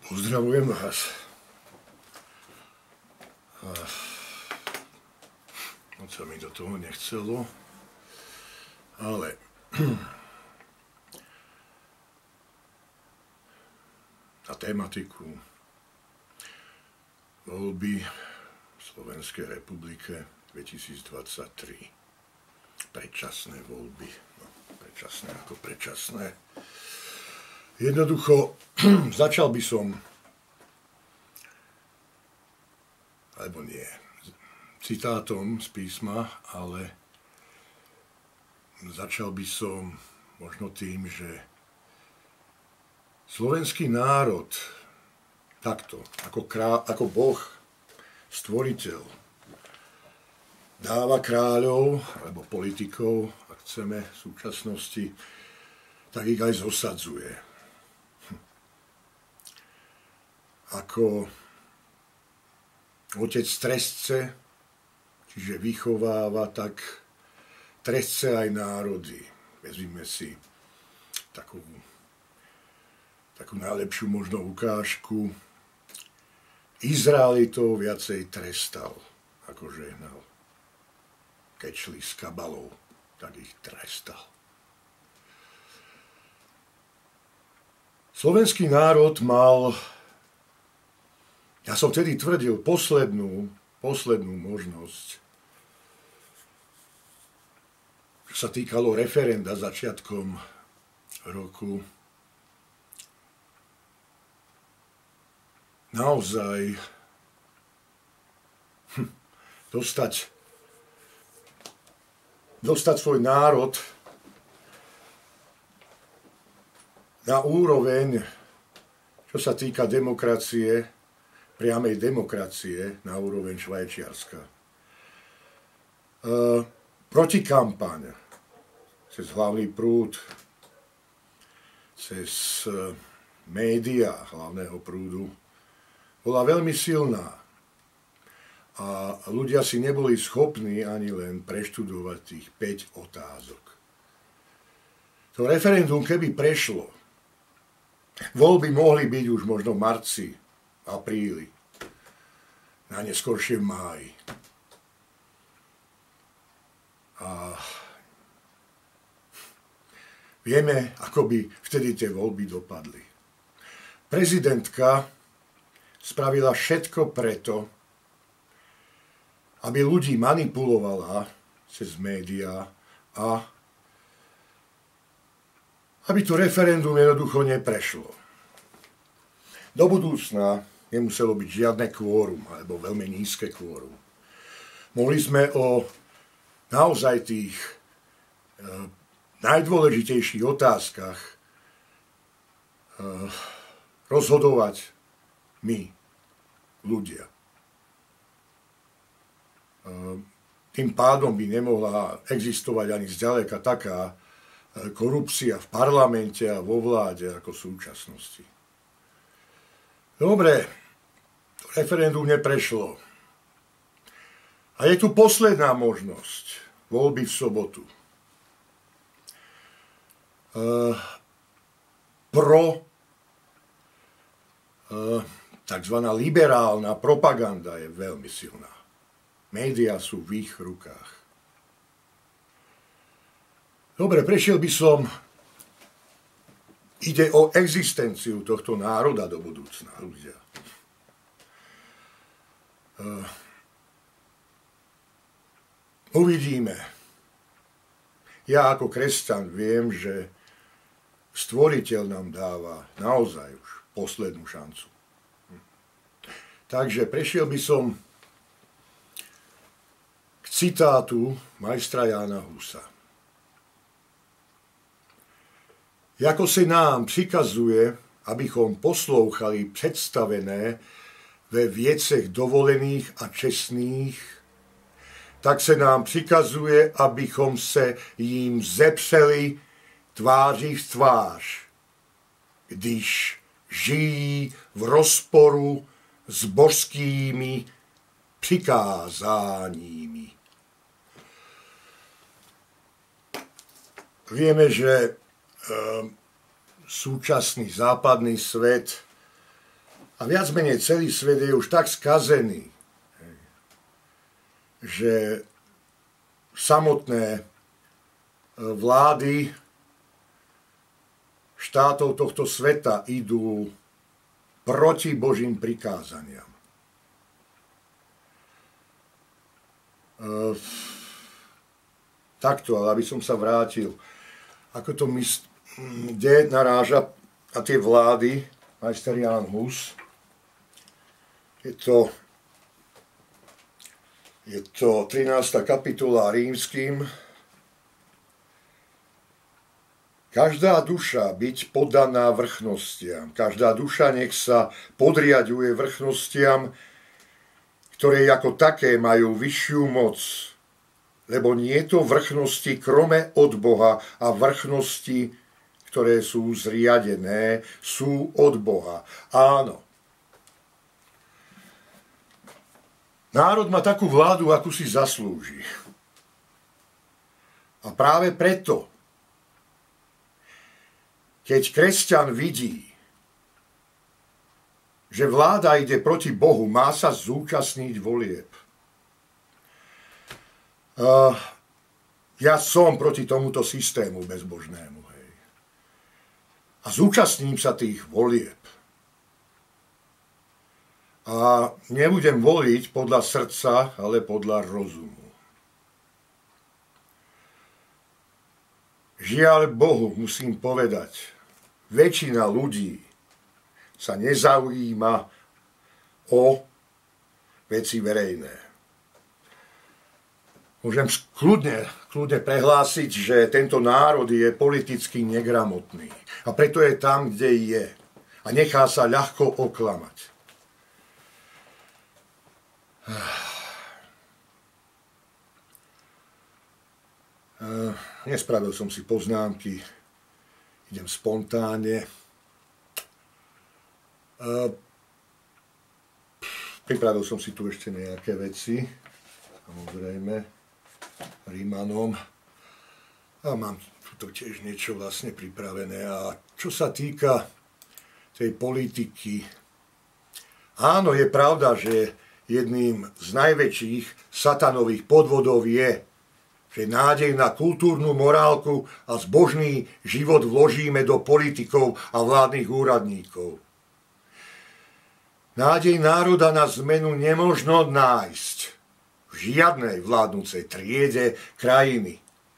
Pozdravujem vás. Moc sa mi do toho nechcelo, ale na tematiku voľby v Slovenskej republike 2023. Predčasné voľby. No, predčasné ako predčasné. Jednoducho, začal by som, alebo nie, citátom z písma, ale začal by som možno tým, že slovenský národ takto, ako Boh, stvoriteľ, dáva kráľov, alebo politikov, ak chceme, v súčasnosti, tak ich aj zosadzuje. Ako otec trestce, čiže vychováva, tak trestce aj národy. Vezmime si takú najlepšiu možno ukážku. Izraelitov viacej trestal, ako žehnal. Keď šli s kabalou, tak ich trestal. Slovenský národ mal, ja som vtedy tvrdil, poslednú možnosť, čo sa týkalo referenda začiatkom roku, naozaj dostať svoj národ na úroveň, čo sa týka demokracie, priamej demokracie, na úroveň Švajčiarska. Protikampaň cez hlavný prúd, cez média hlavného prúdu bola veľmi silná. A ľudia si neboli schopní ani len preštudovať tých 5 otázok. To referendum, keby prešlo, voľby mohli byť už možno v marci, apríli, najneskôršie v máji. A vieme, ako by vtedy tie voľby dopadli. Prezidentka spravila všetko preto, aby ľudí manipulovala cez médiá a aby to referendum jednoducho neprešlo. Do budúcna nemuselo byť žiadne kvórum, alebo veľmi nízke kvórum. Mohli sme o naozaj tých najdôležitejších otázkach rozhodovať my, ľudia. Tým pádom by nemohla existovať ani zďaleka taká korupcia v parlamente a vo vláde ako v súčasnosti. Dobre, to referendum neprešlo. A je tu posledná možnosť, voľby v sobotu. Takzvaná liberálna propaganda je veľmi silná. Média sú v ich rukách. Dobre, prešiel by som. Ide o existenciu tohto národa do budúcna, ľudia. Uvidíme. Ja ako kresťan viem, že stvoriteľ nám dáva naozaj už poslednú šancu. Takže prešiel by som k citátu majstra Jána Husa. Jako se nám přikazuje, abychom poslouchali představené ve věcech dovolených a čestných, tak se nám přikazuje, abychom se jim zepřeli tváří v tvář, když žijí v rozporu s božskými přikázáními. Vieme, že súčasný západný svet A viac menej celý svet je už tak skazený, že samotné vlády štátov tohto sveta idú proti Božím prikázaniam. Takto, ale aby som sa vrátil, ako to kde naráža na tie vlády majster Jan Hus. Je to 13. kapitola Rímskym. Každá duša byť podaná vrchnostiam. Každá duša nech sa podriaďuje vrchnostiam, ktoré ako také majú vyššiu moc. Lebo nie je to vrchnosti krome od Boha a vrchnosti, ktoré sú zriadené, sú od Boha. Áno. Národ má takú vládu, akú si zaslúži. A práve preto, keď kresťan vidí, že vláda ide proti Bohu, má sa zúčastniť volieb. Ja som proti tomuto systému bezbožnému. Hej. A zúčastním sa tých volieb. A nebudem voliť podľa srdca, ale podľa rozumu. Žiaľ Bohu, musím povedať, väčšina ľudí sa nezaujíma o veci verejné. Môžem kľudne prehlásiť, že tento národ je politicky negramotný. A preto je tam, kde je. A nechá sa ľahko oklamať. Nespravil som si poznámky, idem spontánne. Pripravil som si tu ešte nejaké veci, samozrejme, Rímanom. A mám tu tiež niečo vlastne pripravené. A čo sa týka tej politiky, áno, je pravda, že jedným z najväčších satanových podvodov je, že nádej na kultúrnu morálku a zbožný život vložíme do politikov a vládnych úradníkov. Nádej národa na zmenu nemožno nájsť v žiadnej vládnúcej triede krajiny.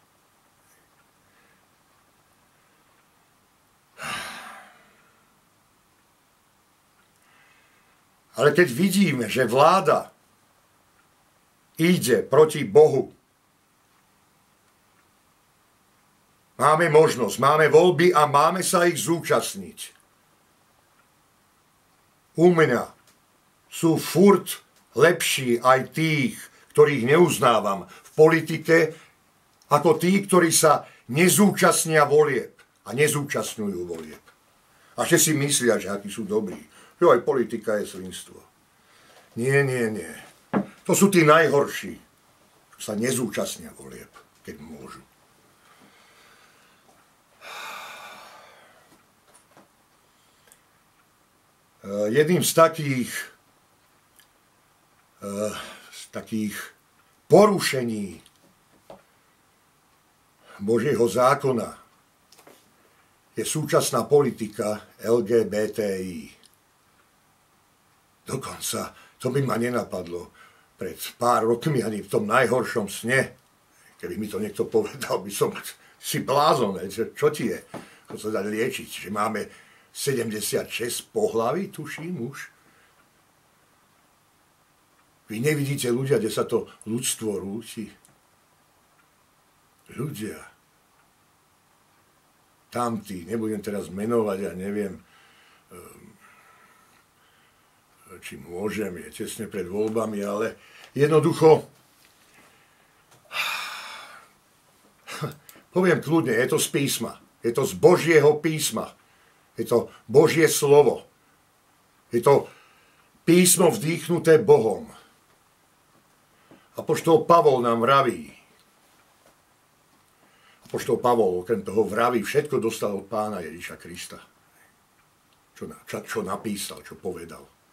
Ale keď vidíme, že vláda ide proti Bohu, máme možnosť, máme voľby a máme sa ich zúčastniť. U mňa sú furt lepší aj tých, ktorých neuznávam v politike, ako tí, ktorí sa nezúčastnia volieb a nezúčastňujú volieb. A že si myslia, že akí sú dobrí. Jo, aj politika je svinstvo. Nie. To sú tí najhorší, čo sa nezúčastnia volieb, keď môžu. Jedným z takých porušení Božieho zákona je súčasná politika LGBTI. Dokonca to by ma nenapadlo pred pár rokmi ani v tom najhoršom sne. Keby mi to niekto povedal, by som si blázon. Čo ti je? To sa dá liečiť, že máme 76 pohlaví, tuším už. Vy nevidíte ľudia, kde sa to ľudstvo rúti. Ľudia. Tamtí, nebudem teraz menovať, ja neviem, či môžem, je tesne pred voľbami, ale jednoducho, poviem kľudne, je to z písma. Je to z Božieho písma. Je to Božie slovo. Je to písmo vdýchnuté Bohom. Apoštol Pavol nám vraví. Apoštol Pavol okrem toho vraví, všetko dostal od Pána Ježiša Krista. Čo napísal, čo povedal.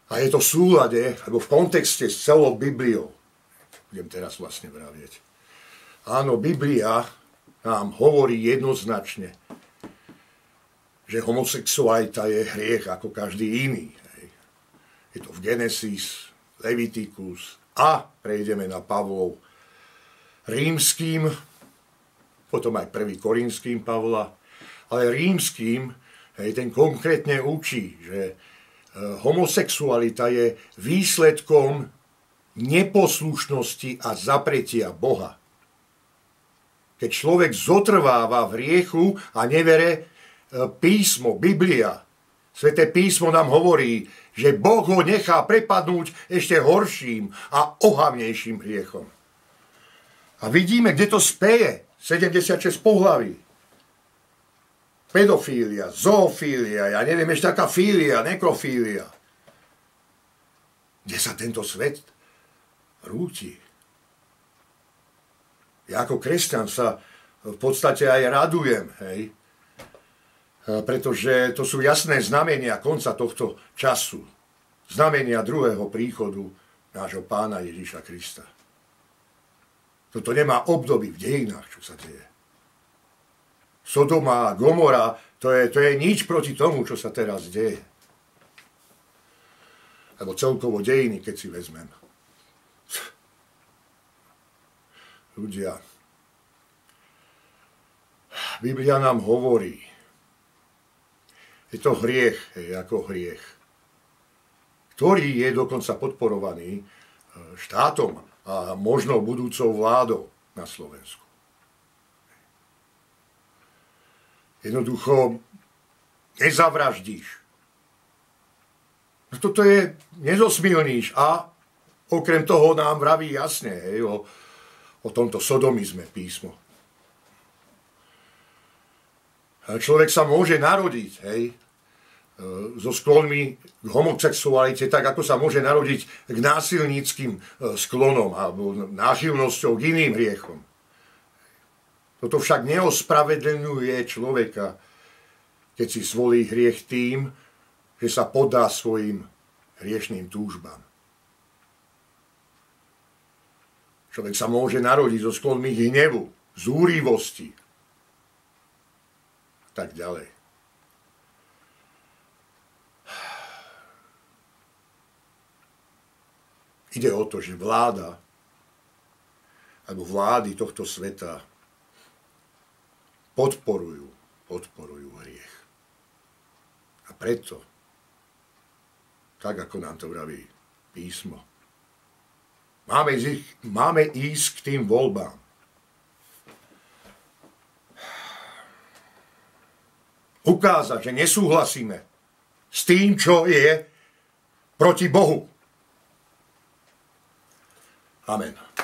A je to v súlade, alebo v kontexte s celou Bibliou. Budem teraz vlastne vravieť. Áno, Biblia nám hovorí jednoznačne, že homosexualita je hriech ako každý iný. Je to v Genesis, Leviticus a prejdeme na Pavlov rímským, potom aj 1. Korinským Pavla, ale rímským, ten konkrétne učí, že homosexualita je výsledkom neposlušnosti a zapretia Boha. Keď človek zotrváva v hriechu a nevere písmo, Biblia, Sväté písmo nám hovorí, že Boh ho nechá prepadnúť ešte horším a ohavnejším hriechom. A vidíme, kde to speje. 76 pohlaví. Pedofília, zoofília, ja neviem, ešte taká fília, nekrofília. Kde sa tento svet rúti. Ja ako kresťan sa v podstate aj radujem, hej? Pretože to sú jasné znamenia konca tohto času. Znamenia druhého príchodu nášho Pána Ježiša Krista. Toto nemá období v dejinách, čo sa deje. Sodoma a Gomora, to je nič proti tomu, čo sa teraz deje. Alebo celkovo dejiny, keď si vezmem. Ľudia, Biblia nám hovorí, je to hriech, ako hriech, ktorý je dokonca podporovaný štátom a možno budúcou vládou na Slovensku. Jednoducho nezavraždíš. No toto je, nezosmilníš a okrem toho nám vraví jasne o tomto sodomizme písmo. Človek sa môže narodiť, so sklonmi k homosexualite, tak ako sa môže narodiť k násilníckym sklonom alebo náchylnosťou k iným hriechom. Toto však neospravedlňuje človeka, keď si zvolí hriech tým, že sa podá svojim hriešným túžbám. Človek sa môže narodiť so sklonmi k hnevu, zúrivosti, tak ďalej. Ide o to, že vláda alebo vlády tohto sveta podporujú hriech. A preto, tak ako nám to vraví písmo, máme ísť k tým voľbám. Ukázať, že nesúhlasíme s tým, čo je proti Bohu. Amen.